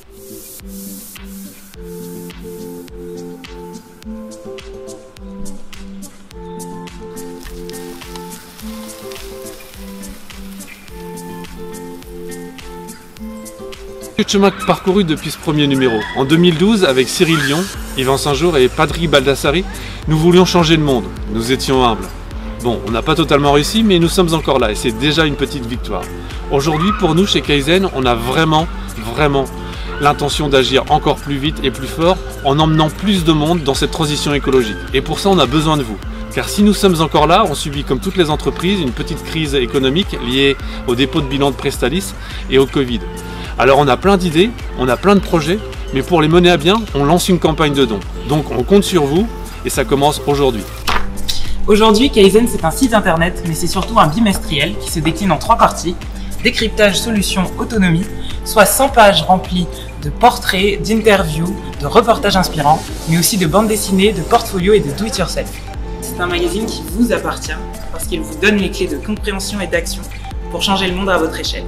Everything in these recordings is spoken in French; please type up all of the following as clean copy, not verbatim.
Le chemin parcouru depuis ce premier numéro. En 2012, avec Cyril Dion, Yvan Saint-Jour et Patrick Baldassari, nous voulions changer le monde. Nous étions humbles. Bon, on n'a pas totalement réussi, mais nous sommes encore là et c'est déjà une petite victoire. Aujourd'hui, pour nous, chez Kaizen, on a vraiment l'intention d'agir encore plus vite et plus fort en emmenant plus de monde dans cette transition écologique. Et pour ça, on a besoin de vous. Car si nous sommes encore là, on subit comme toutes les entreprises une petite crise économique liée au dépôt de bilan de Prestalis et au Covid. Alors on a plein d'idées, on a plein de projets, mais pour les mener à bien, on lance une campagne de dons. Donc on compte sur vous et ça commence aujourd'hui. Aujourd'hui, Kaizen c'est un site internet, mais c'est surtout un bimestriel qui se décline en 3 parties. Décryptage, solutions, autonomie, soit 100 pages remplies de portraits, d'interviews, de reportages inspirants, mais aussi de bandes dessinées, de portfolios et de do-it-yourself. C'est un magazine qui vous appartient parce qu'il vous donne les clés de compréhension et d'action pour changer le monde à votre échelle.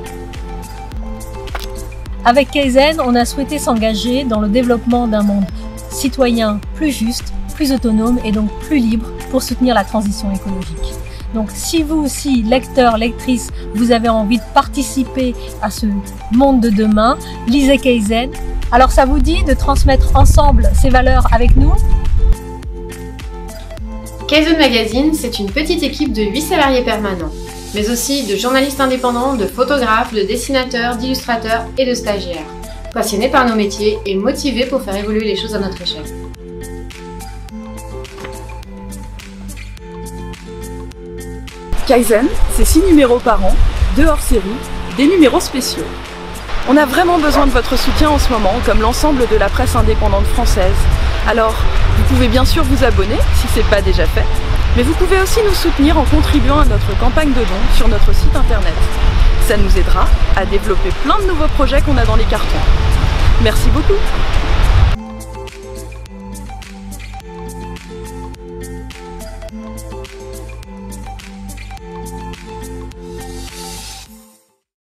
Avec Kaizen, on a souhaité s'engager dans le développement d'un monde citoyen plus juste, plus autonome et donc plus libre pour soutenir la transition écologique. Donc si vous aussi, lecteurs, lectrices, vous avez envie de participer à ce monde de demain, lisez Kaizen. Alors ça vous dit de transmettre ensemble ces valeurs avec nous? Kaizen Magazine, c'est une petite équipe de 8 salariés permanents, mais aussi de journalistes indépendants, de photographes, de dessinateurs, d'illustrateurs et de stagiaires, passionnés par nos métiers et motivés pour faire évoluer les choses à notre échelle. Kaizen, c'est 6 numéros par an, 2 hors-série, des numéros spéciaux. On a vraiment besoin de votre soutien en ce moment, comme l'ensemble de la presse indépendante française. Alors, vous pouvez bien sûr vous abonner, si ce n'est pas déjà fait, mais vous pouvez aussi nous soutenir en contribuant à notre campagne de dons sur notre site internet. Ça nous aidera à développer plein de nouveaux projets qu'on a dans les cartons. Merci beaucoup!